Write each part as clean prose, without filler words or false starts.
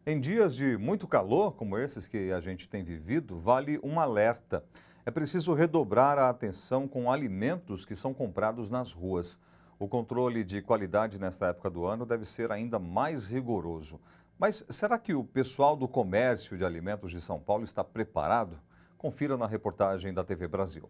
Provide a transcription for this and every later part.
Em dias de muito calor, como esses que a gente tem vivido, vale um alerta. É preciso redobrar a atenção com alimentos que são comprados nas ruas. O controle de qualidade nesta época do ano deve ser ainda mais rigoroso. Mas será que o pessoal do comércio de alimentos de São Paulo está preparado? Confira na reportagem da TV Brasil.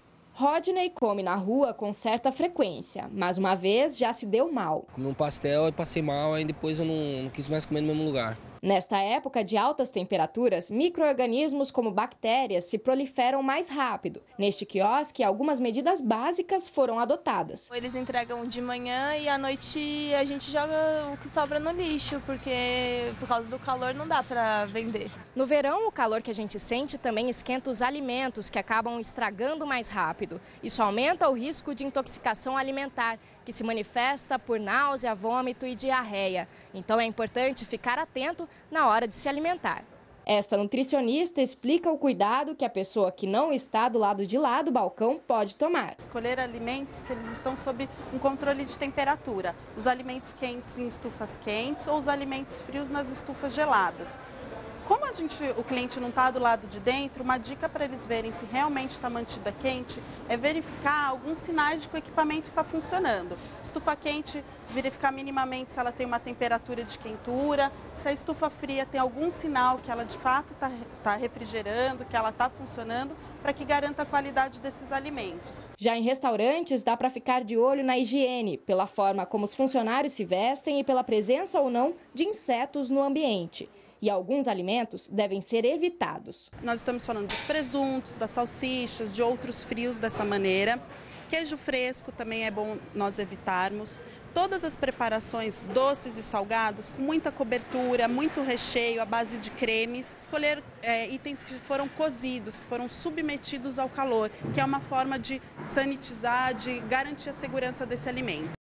Rodney come na rua com certa frequência, mas uma vez já se deu mal. Comi um pastel e passei mal, aí depois eu não quis mais comer no mesmo lugar. Nesta época de altas temperaturas, micro-organismos como bactérias se proliferam mais rápido. Neste quiosque, algumas medidas básicas foram adotadas. Eles entregam de manhã e à noite a gente joga o que sobra no lixo, porque por causa do calor não dá para vender. No verão, o calor que a gente sente também esquenta os alimentos, que acabam estragando mais rápido. Isso aumenta o risco de intoxicação alimentar, que se manifesta por náusea, vômito e diarreia. Então é importante ficar atento na hora de se alimentar. Esta nutricionista explica o cuidado que a pessoa que não está do lado de lá do balcão pode tomar. Escolher alimentos que eles estão sob um controle de temperatura. Os alimentos quentes em estufas quentes ou os alimentos frios nas estufas geladas. Como o cliente não está do lado de dentro, uma dica para eles verem se realmente está mantida quente é verificar alguns sinais de que o equipamento está funcionando. Estufa quente, verificar minimamente se ela tem uma temperatura de quentura, se a estufa fria tem algum sinal que ela de fato está refrigerando, que ela está funcionando, para que garanta a qualidade desses alimentos. Já em restaurantes, dá para ficar de olho na higiene, pela forma como os funcionários se vestem e pela presença ou não de insetos no ambiente. E alguns alimentos devem ser evitados. Nós estamos falando dos presuntos, das salsichas, de outros frios dessa maneira. Queijo fresco também é bom nós evitarmos. Todas as preparações doces e salgados, com muita cobertura, muito recheio, à base de cremes. Escolher itens que foram cozidos, que foram submetidos ao calor, que é uma forma de sanitizar, de garantir a segurança desse alimento.